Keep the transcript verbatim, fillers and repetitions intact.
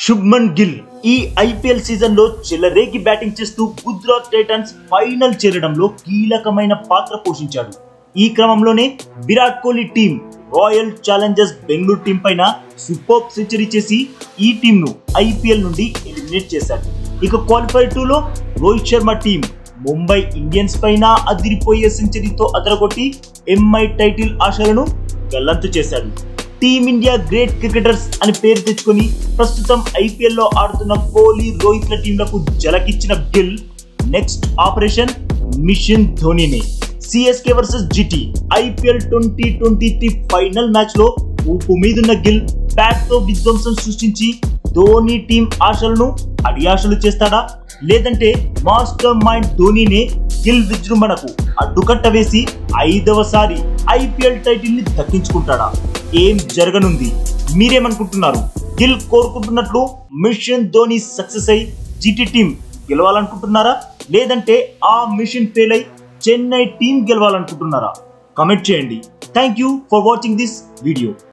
శుభ్మన్ గిల్ ఈ IPL season లో చెలరేగి బ్యాటింగ్ చేస్తూ గుజరాత్ టైటన్స్ ఫైనల్ చేరడంలో కీలకమైన పాత్ర పోషించాడు. ఈ క్రమంలోనే Virat Kohli team Royal Challengers Bengaluru team పైన సూపర్ సెంచరీ చేసి ఈ టీం ను ఐపీఎల్ నుండి ఎలిమినేట్ చేశాడు. ఇక క్వాలిఫైర్ టూ లో రోహిత్ శర్మ టీం ముంబై ఇండియన్స్ పైన అదిరిపోయే సెంచరీతో అదరగొట్టి ఎంఐ టైటిల్ ఆశలను గల్లంతు చేశాడు. టీమిండియా గ్రేట్ క్రికెటర్స్ అని పేరు తెచ్చుకొని ప్రస్తుతం ఐపీఎల్ లో ఆడుతున్న కోహ్లీ, రోహిత్ల టీంలకు జలకిచ్చిన గిల్ నెక్స్ట్ ఆపరేషన్ మిషన్ ధోనీనే. CSK versus GT IPL twenty twenty three final match లో ఊపు మీదున్న గిల్ బ్యాట్ తో విధ్వంసం సృష్టించి ధోనీ టీం ఆశలను అడియాశలు చేస్తాడా, లేదంటే మాస్టర్ మైండ్ ధోనీనే గిల్ విజృంభణకు అడ్డుకట్ట వేసి ఐదవసారి ఐపీఎల్ టైటిల్ ని దక్కించుకుంటాడా? ఏం జరగనుంది? మీరేమనుకుంటున్నారు? గిల్ కోరుకుంటున్నట్లు మిషన్ ధోని సక్సెస్ అయి జిటి టీం గెలవాలనుకుంటున్నారా, లేదంటే ఆ మిషన్ ఫెయిల్ అయి చెన్నై టీం గెలవాలనుకుంటున్నారా? కామెంట్ చేయండి. Thank you for watching this video.